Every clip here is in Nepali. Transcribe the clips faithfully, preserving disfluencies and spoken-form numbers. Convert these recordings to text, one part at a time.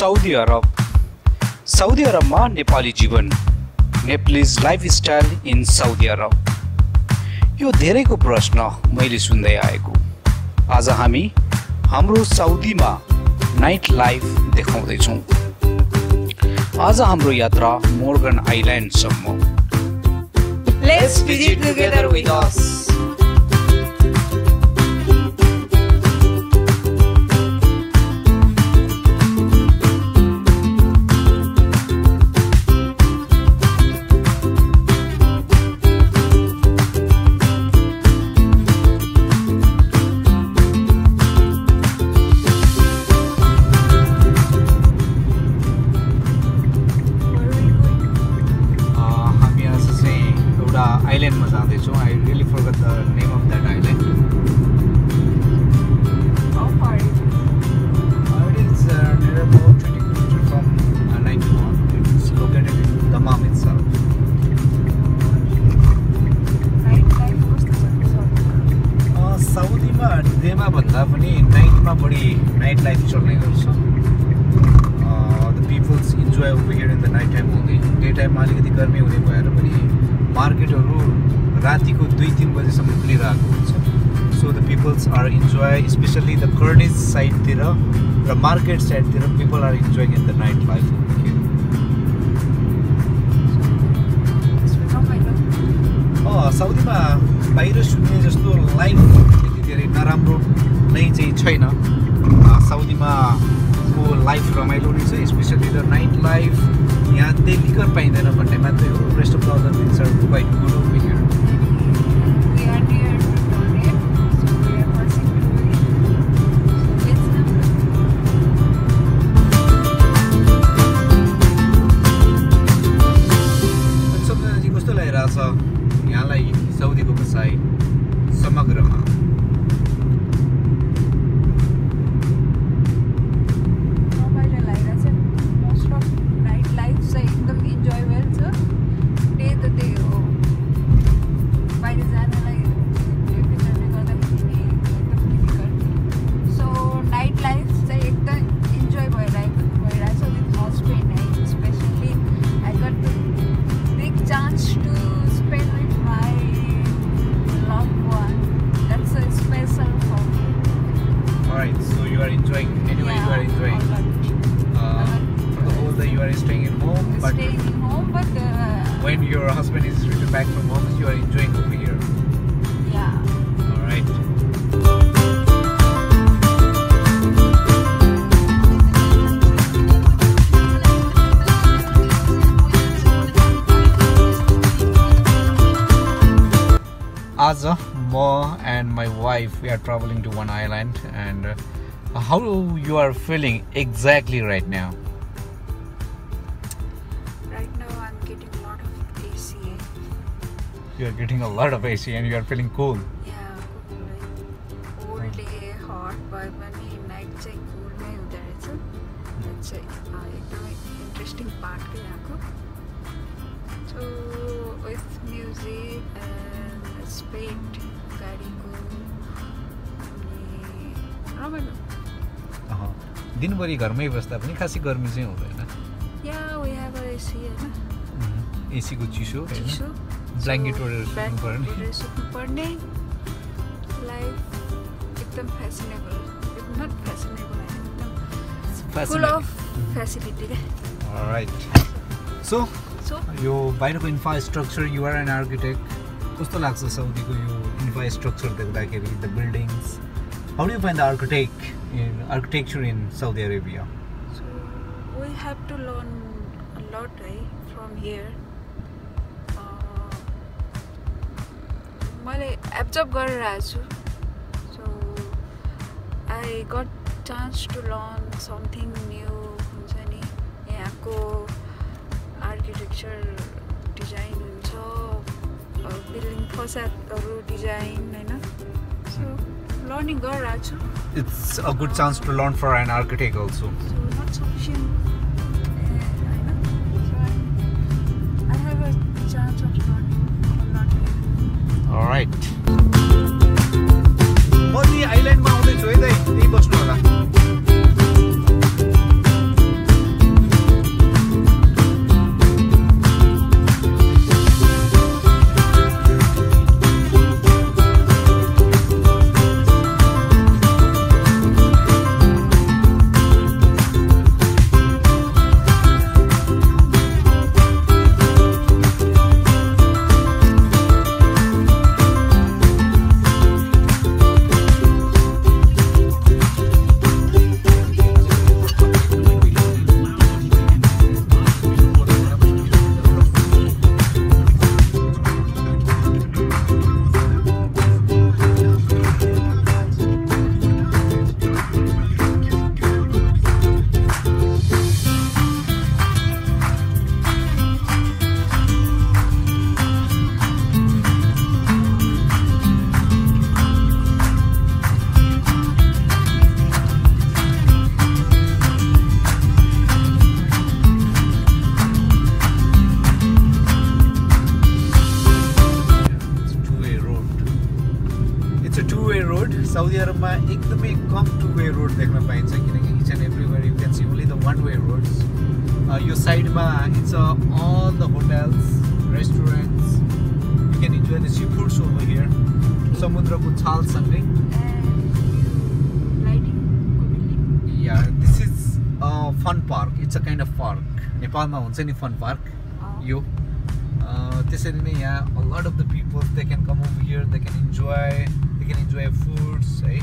साउदी अरब साउदी अरबमा नेपाली जीवन Nepalese lifestyle in Saudi Arab यो धेरैको प्रश्न मैले सुन्दै आएको आज हामी हाम्रो साउदीमा नाइट लाइफ देखाउँदै छौं आज हाम्रो यात्रा मोर्गन आइल्यान्ड सम्म Let's visit together with us. Island ma जाँदैछौं I really forgot the name of that island. How far is it? Uh, it is uh, near about twenty kilometers from uh, ninety-one. It's located in Dammam itself. Night life कस्तो छ Uh, Saudi ma day ma भन्दा पनि night ma बढी night life चल्ने गर्छ. Uh, the people enjoy over here in the night time only. Day time मा अलिकति गर्मी हुने भएर पनि मार्केटहरु रातिको दुई तीन बजेसम्म खुलिरहेको हुन्छ so the peoples are enjoy especially the Kurdish side तिर र market side तिर people are enjoying in the night life over here. अ साउदीमा बाहिर सुन्ने जस्तो लाइफ त्यति धेरै नराम्रो नै चाहिँ छैन साउदीमा को लाइफ रमाइलो नै छ स्पेशली द नाइट लाइफ यहाँ त्यतिकर पाइँदैन भन्ने मात्रै हो rest of the other things are quite good over here We are near to Korea, so we are passing through it. Let's go. सबैजना चाहिँ कस्तो लागिरहेछ यहाँलाई साउदीको बसाइ समग्रमा when your husband is returned back from home, you are enjoying over here. Yeah. All right. As Ma and my wife, we are traveling to one island, and uh, how you are feeling exactly right now? You are getting a lot of A C and you are feeling cool. Yeah, cool. Like all day hot, but when night चाहिँ cool नै हुँदो रहेछ. That's एकदमै interesting part के यहाँको. So with music and speed गाडीको अनि रमाइलो. अह दिनभरि घरमै बस्दा पनि खासै गर्मी चाहिँ हुँदैन. Yeah, we have a A C हैन. A C को चिसो हैन. चिसो. ब्ल्याङ्केट ओढेर सुत्नु पर्ने सुत्नु पर्ने लाइफ एकदम फ्यासिनेबल नट फ्यासिनेबल एकदम फुल अफ फ्यासिलिटी के अलराइट सो सो यो बाहिरको infrastructure you are an architect कस्तो लाग्छ साउदीको यो इन्फ्रास्ट्रक्चर देख्दाखेरि the buildings how do you find the architect in architecture in Saudi Arabia so we have to learn a lot है फ्रम हियर मैले एब्जर्भ गरिरहेको छु so I got chance to learn something new हुन्छ नि यहाँको आर्किटेक्चर डिजाइन हुन्छ बिल्डिङ फसादहरू डिजाइन होइन सो लर्निङ गरिरहेको छु it's a good chance to learn for an architect also so not sufficient होइन so I have a chance of learning Alright. म the island मा आउँदै छु है दाइ, त्यही बस्नु होला. रोड साउदी अरबमा एकदमै कम टु वे रोड देख्न पाइन्छ किनकि each and everywhere you can see only the one way roads यो साइडमा it's all the hotels restaurants you can enjoy the sea foods over here समुद्रको छालसँगै yeah this is fun park it's a kind of park नेपालमा हुन्छ नि फन पार्क यो त्यसरी नै यहाँ a lot of the people they can come over here they can enjoy they can enjoy foods है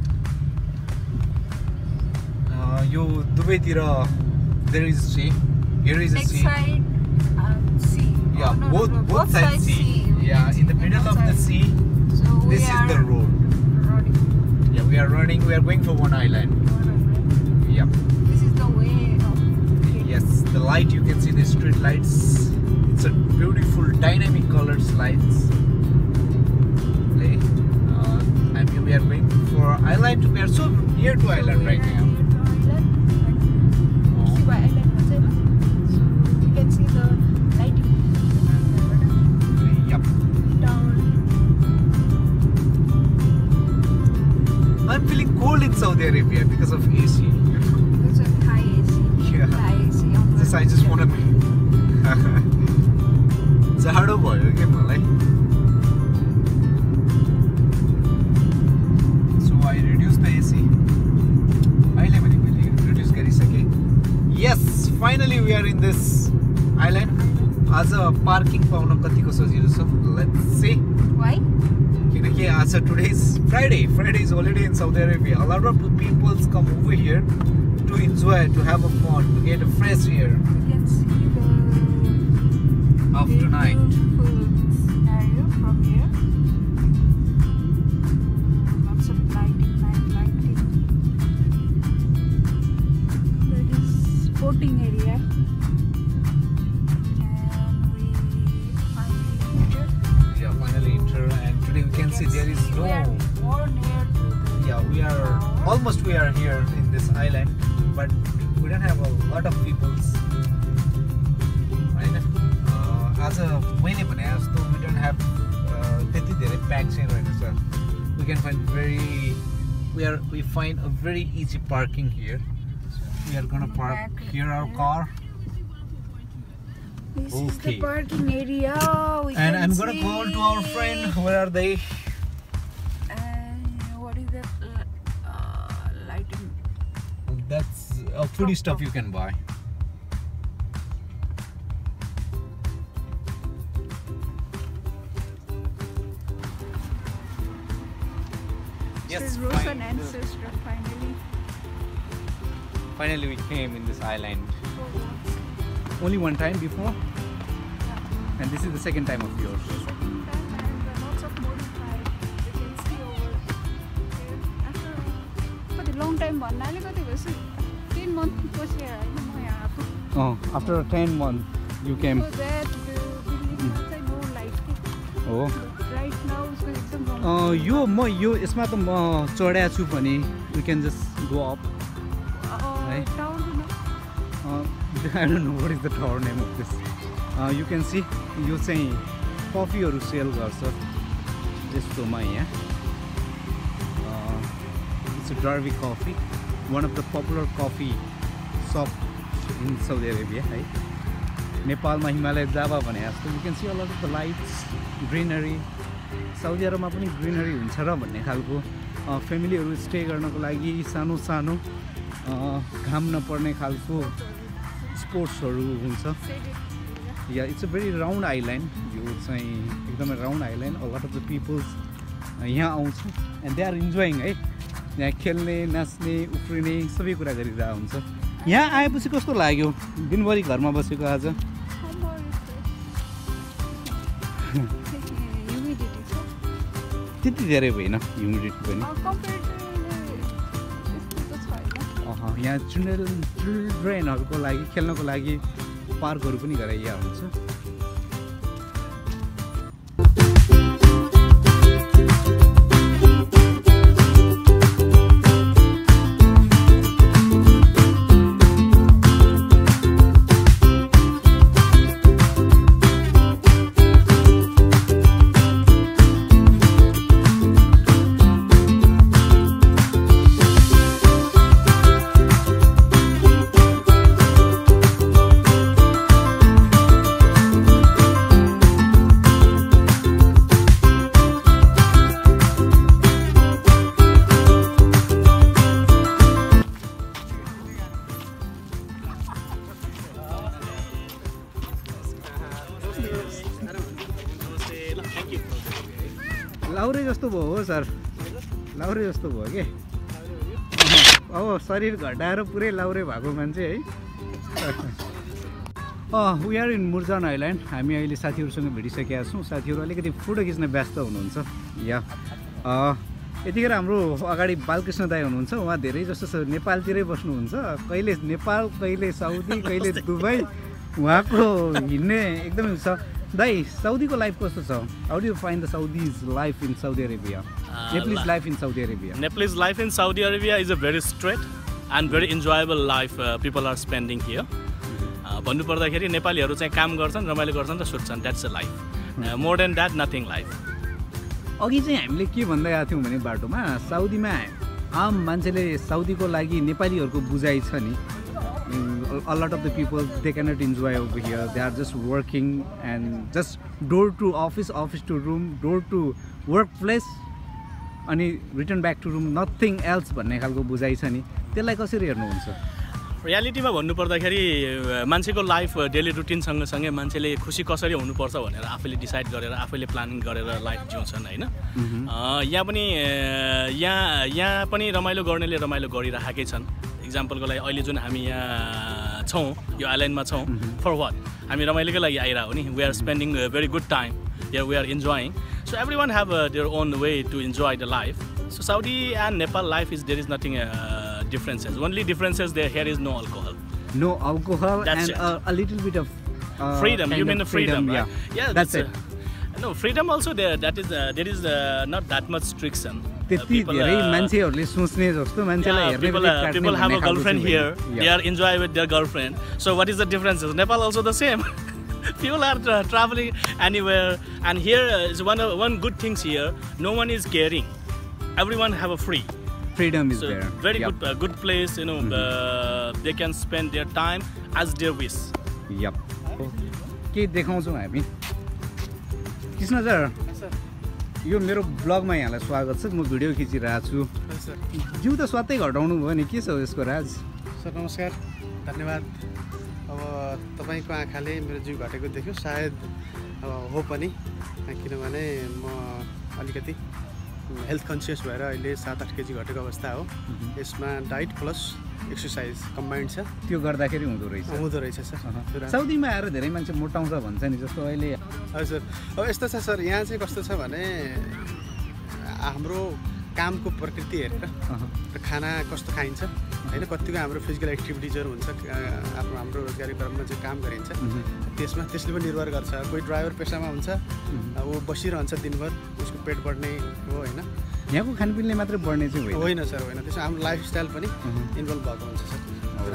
यो दुवैतिर there is sea here is a sea side um, sea yeah oh, no, both no, no. both, both sides sea, sea. Yeah in the middle of the sea so this is the road running. Yeah we are running we are going for one island yep this is the way of yes the light you can see the street lights it's a beautiful dynamic colored lights okay uh, and we are going for island we are so near to island so right now I'm feeling cold in Saudi Arabia because of A C. Because of high A C. Yeah. High A C. Just I just want to be. Zahado boy, okay, Malay. So I reduced the A C. I level reduce Gary Sake. Yes, finally we are in this island. As a parking pauna katiko sajilo cha. Let's see. Why? Yeah, so today is Friday. Friday is holiday in Saudi Arabia. A lot of people come over here to enjoy, to have a fun, to get a fresh air. You can see the of tonight. Beautiful scenario from here. Lots of lighting, night lighting. That is boating area. And we finally entered. Yeah, finally enter. And today we can see there is no. We are more near to the Yeah, we are almost we are here in this island, but we don't have a lot of peoples. Right? Uh, as a many as though we don't have त्यति धेरै packs here right now. We can find very we are we find a very easy parking here. We are gonna park here our car. This okay. is the parking area. We and can I'm gonna see. call to our friend. Where are they? And what is that uh, lighting? That's a foodie stuff you can buy. Yes, This is Rosan fine. ancestor finally. Finally we came in this island. For once. Only one time before, Yeah. and this is the second time of yours. Second time and uh, lots of modified. You can see over here. After कति long time भन्नाले कति भएछ ten month पछि हैन म यहाँ आएको. Oh, after ten months you came. So that the building मा चाहिँ no light के. Oh. But right now उसको एकदम रङ. Uh, यो म यो यसमा त म चढ्या छु भने we can just go up. Uh, tower को न. Uh, I don't know what is the tower name of this. Uh, you can see यो चाहिँ कफीहरू सेल गर्छ यस्तोमा यहाँ. Uh, it's a Derby coffee, one of the popular coffee shop in Saudi Arabia. है नेपालमा हिमालय जावा भने जस्तो you can see a lot of the lights, greenery. Saudi अरबमा पनि ग्रिनरी हुन्छ र भन्ने खालको फ्यामिलीहरू स्टे गर्नको लागि सानो सानो घाम नपर्ने खालको स्पोर्ट्सहरू हुन्छ. Yeah it's a very round island यो चाहिँ एकदमै round island. A lot of the peoples यहाँ आउँछ एन्ड दे आर इन्जोइङ है. यहाँ खेल्ने नाच्ने उफ्रिने सबै कुरा गरिरहेको हुन्छ. यहाँ आएपछि कस्तो लाग्यो दिनभरि घरमा बसेको आज? त्यति धेरै भएन ह्युमिडिटी पनि. यहाँ चिल्ड्रेन चिल्ड्रेनहरूको लागि खेल्नको लागि पार्कहरू पनि गराइएको हुन्छ. लाउरे जस्तो भयो हो सर लाउरे जस्तो भयो के अब शरीर घटाएर पुरै लाउरे भएको मान्छे है we are in Murjan island हामी अहिले साथीहरूसँग भेटिसकेका छौँ साथीहरू अलिकति फोटो खिच्न व्यस्त हुनुहुन्छ या यतिखेर हाम्रो अगाडि बालकृष्ण दाई हुनुहुन्छ उहाँ धेरै जस्तो नेपालतिरै बस्नुहुन्छ कहिले नेपाल कहिले साउदी कहिले दुबई उहाँको हिँड्ने एकदमै छ दाई साउदीको लाइफ कस्तो छ how do you find the Saudi's life in Saudi Arabia Nepalese life in Saudi Arabia Nepalese life in Saudi Arabia is a very straight and very enjoyable life uh, people are spending here भन्नु पर्दाखेरि नेपालीहरू चाहिँ काम गर्छन् रमाइलो गर्छन् र सुत्छन् that's a life more than that nothing life अघि चाहिँ हामीले के भन्दै आएको थियौँ भने बाटोमा साउदीमा आम मान्छेले साउदीको लागि नेपालीहरूको बुझाइ छ नि a lot of the people they cannot enjoy over here they are just working and just door to office office to room door to workplace अनि return back to room nothing else भन्ने खालको बुझाइ छ नि त्यसलाई कसरी हेर्नुहुन्छ रियालिटीमा भन्नुपर्दाखेरि मान्छेको लाइफ डेली रुटिन सँगसँगै मान्छेले खुसी कसरी हुनुपर्छ भनेर आफैले डिसाइड गरेर आफैले प्लानिङ गरेर लाइफ जिउँछन् होइन यहाँ पनि यहाँ यहाँ पनि रमाइलो गर्नेले रमाइलो गरिराखेकै छन् इक्जाम्पलको लागि अहिले जुन हामी यहाँ छौँ यो आइल्यान्डमा छौँ फर वाट हामी रमाइलोकै लागि आइरहेको नि we are spending very good time here we are enjoying so everyone have uh, their own way to enjoy the life so Saudi and Nepal life is there is nothing uh, differences only differences there here is no alcohol no alcohol that's and uh, a little bit of uh, freedom you mean the freedom, freedom right? yeah yeah that's, that's it uh, no freedom also there that is uh, there is uh, not that much restriction त्यति धेरै मान्छेहरुले सोच्ने जस्तो मान्छेलाई हेर्ने people have a girlfriend here yeah. they are enjoy with their girlfriend so what is the difference Nepal also the same people are tra traveling anywhere and here is one of one good things here no one is caring everyone have a free freedom is so there very yep. good uh, good place you know mm-hmm. uh, they can spend their time as their wish yep के देखाउँछौ हामी कृष्ण सर यो मेरो ब्लगमा यहाँलाई स्वागत छ म भिडियो खिचिरहेको छु सर जिउ त स्वातै घटाउनु भयो नि के छ यसको राज सर नमस्कार धन्यवाद अब तपाईको आँखाले मेरो जिउ घटेको देख्यो सायद हो पनि किनभने म अलिकति हेल्थ कन्सियस भएर अहिले सात आठ केजी घटेको अवस्था हो यसमा डाइट प्लस एक्सर्साइज कम्बाइन्ड छ त्यो गर्दाखेरि हुँदो रहेछ हुँदो रहेछ सर साउदीमा आएर धेरै मान्छे मोटाउँछ भन्छ नि जस्तो अहिले हजुर अब यस्तो छ सर यहाँ चाहिँ कस्तो छ भने हाम्रो कामको प्रकृति हेरेर र खाना कस्तो खाइन्छ हैन कतिको हाम्रो फिजिकल एक्टिभिटिजहरु हुन्छ आफ्नो हाम्रो रोजगारी क्रममा चाहिँ काम गरिन्छ त्यसमा त्यसले पनि निर्भर गर्छ कोही ड्राइभर पेशामा हुन्छ ऊ बसिरहन्छ दिनभर उसको पेट बढ्ने हो हैन यहाँको खानपिनले मात्र बढ्ने चाहिँ होइन होइन सर होइन त्यसमा हाम्रो लाइफस्टाइल पनि इन्भल्भ भएको हुन्छ सर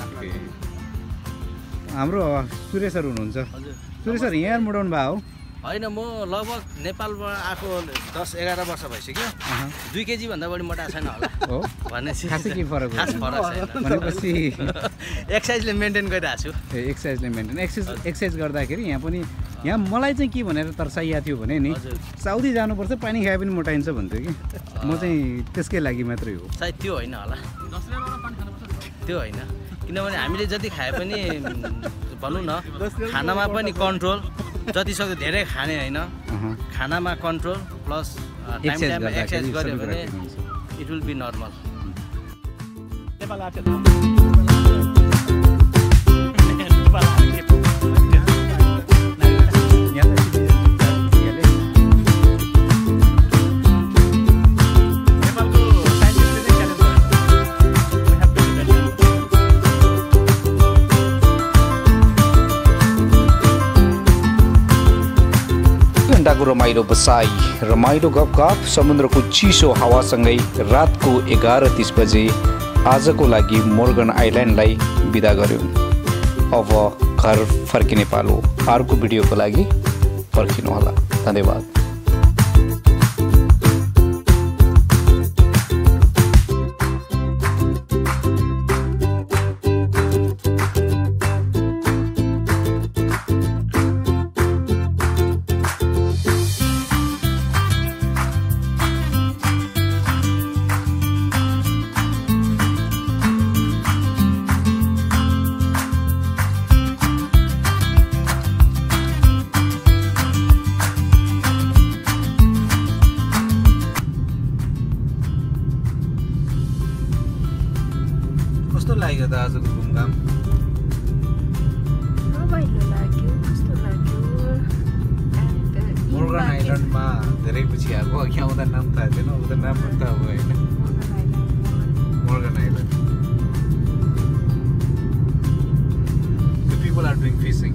हाम्रो सुरेश सर हुनुहुन्छ सुरेश सर यहाँ मोडाउनु भयो होइन म लगभग नेपालमा आएको दस एघार वर्ष भइसक्यो दुई केजी भन्दा बढी मोटाएको छैन होला हो भनेपछि खासै के फरक खास फरक छैन भनेपछि एक्सर्साइजले मेन्टेन गरिरहेको छु ए एक्सर्साइजले मेन्टेन एक्सर्साइज एक्सर्साइज गर्दाखेरि यहाँ पनि यहाँ मलाई चाहिँ के भनेर तर्साइया थियो भने नि साउदी जानुपर्छ पानी खाए पनि मोटाइन्छ भन्थ्यो कि म चाहिँ त्यसकै लागि मात्रै हो सायद त्यो होइन होला त्यो होइन किनभने हामीले जति खाए पनि भनौँ न खानामा पनि कन्ट्रोल जति सक्दो धेरै खाने होइन खानामा कन्ट्रोल प्लस टाइम टाइममा एक्सर्साइज गर्यो भने इट विल बी नर्मल घण्टाको रमाइलो बसाई रमाइलो गफगफ समुद्रको चिसो हावासँगै रातको एघार तीस बजे आजको लागि मोर्गन आइल्यान्डलाई बिदा गर्यौँ अब घर फर्किने पालो अर्को भिडियोको लागि पर्खिनु होला धन्यवाद लाग्यो त आजको घुमघाम? रमाइलो लाग्यो, कस्तो लाग्यो। मोर्गन आइल्यान्डमा धेरै पछि आएको, अघि आउँदा नाम थाहा थिएन, उता नाम पनि थाहा भयो होइन? Morgan island. The people are doing fishing.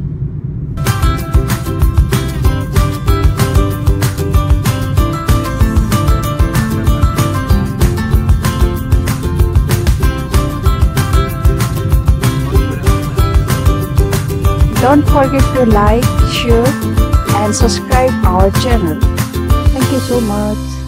Don't forget to like, share and subscribe our channel. Thank you so much.